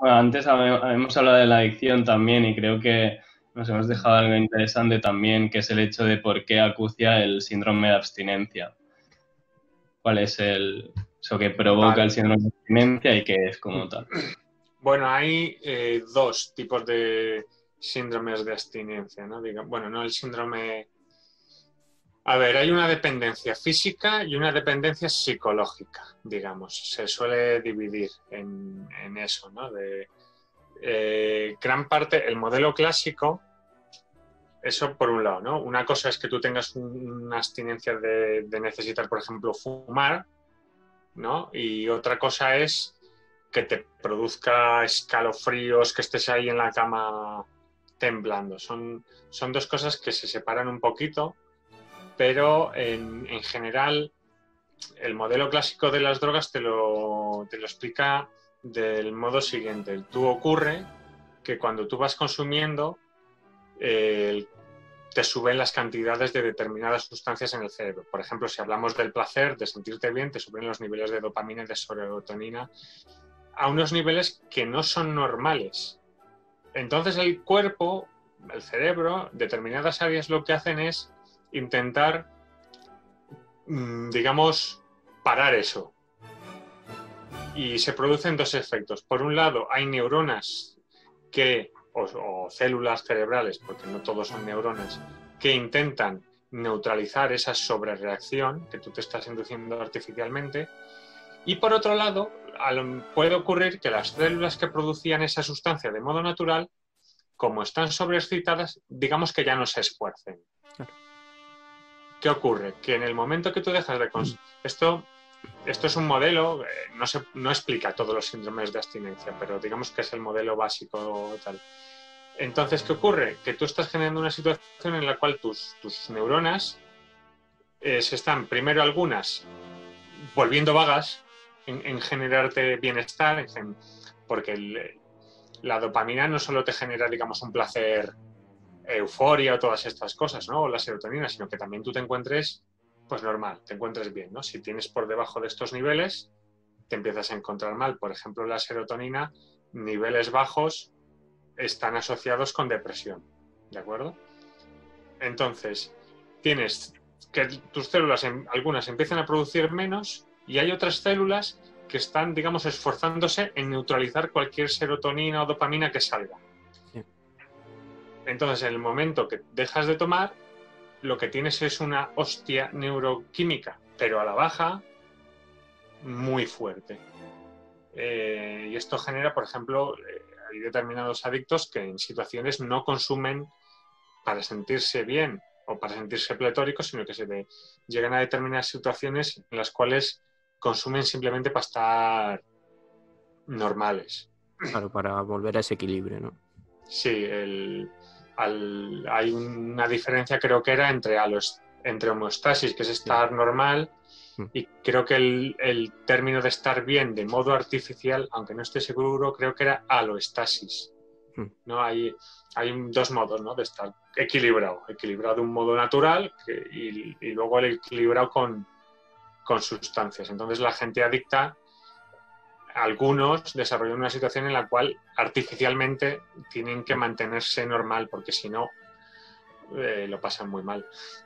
Bueno, antes hemos hablado de la adicción también y creo que nos hemos dejado algo interesante también, que es el hecho de por qué acucia el síndrome de abstinencia. ¿Cuál es eso que provoca el Vale. síndrome de abstinencia y qué es como tal? Bueno, hay dos tipos de síndromes de abstinencia, ¿no? Bueno, no el síndrome. A ver, hay una dependencia física y una dependencia psicológica, digamos. Se suele dividir en eso, ¿no? Gran parte, el modelo clásico, eso por un lado, ¿no? Una cosa es que tú tengas una abstinencia de necesitar, por ejemplo, fumar, ¿no? Y otra cosa es que te produzca escalofríos, que estés ahí en la cama temblando. Son dos cosas que se separan un poquito, pero en general el modelo clásico de las drogas te lo explica del modo siguiente. Tú ocurre que cuando tú vas consumiendo, te suben las cantidades de determinadas sustancias en el cerebro. Por ejemplo, si hablamos del placer, de sentirte bien, te suben los niveles de dopamina y de serotonina a unos niveles que no son normales. Entonces el cuerpo, el cerebro, determinadas áreas lo que hacen es intentar, digamos, parar eso. Y se producen dos efectos. Por un lado, hay neuronas o células cerebrales, porque no todos son neuronas, que intentan neutralizar esa sobrereacción que tú te estás induciendo artificialmente. Y por otro lado, puede ocurrir que las células que producían esa sustancia de modo natural, como están sobreexcitadas, digamos que ya no se esfuercen. ¿Qué ocurre? Que en el momento que tú dejas de consumir esto es un modelo, no explica todos los síndromes de abstinencia, pero digamos que es el modelo básico tal. Entonces, ¿qué ocurre? Que tú estás generando una situación en la cual tus neuronas se están, primero algunas, volviendo vagas en generarte bienestar, porque la dopamina no solo te genera, digamos, un placer, euforia o todas estas cosas, ¿no? O la serotonina, sino que también tú te encuentres, pues normal, te encuentres bien, ¿no? Si tienes por debajo de estos niveles, te empiezas a encontrar mal. Por ejemplo, la serotonina, niveles bajos están asociados con depresión, ¿de acuerdo? Entonces, tienes que tus células, algunas empiezan a producir menos y hay otras células que están, digamos, esforzándose en neutralizar cualquier serotonina o dopamina que salga. Sí. Entonces, en el momento que dejas de tomar, lo que tienes es una hostia neuroquímica, pero a la baja, muy fuerte. Y esto genera, por ejemplo, hay determinados adictos que en situaciones no consumen para sentirse bien o para sentirse pletóricos, sino que llegan a determinadas situaciones en las cuales consumen simplemente para estar normales. Claro, para volver a ese equilibrio, ¿no? Sí, hay una diferencia, creo que era entre homeostasis, que es estar normal, y creo que el término de estar bien de modo artificial, aunque no esté seguro, creo que era aloestasis. ¿No? Hay dos modos, ¿no? De estar equilibrado de un modo natural y luego el equilibrado con sustancias. Entonces la gente adicta, algunos desarrollan una situación en la cual artificialmente tienen que mantenerse normal, porque si no, lo pasan muy mal.